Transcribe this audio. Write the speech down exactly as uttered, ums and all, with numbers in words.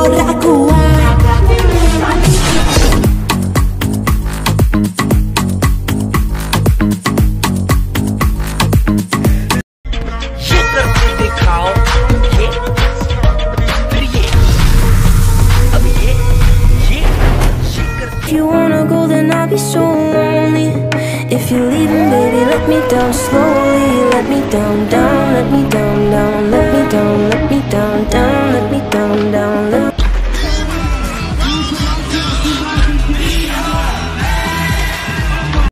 gak kuat. ये करके दिखाओ, ये फिर ये, अब ये ये ये करके. If you wanna go, then I'll be so lonely. If you're leaving, baby, let me down slowly. Let me down, down, let me down, down, let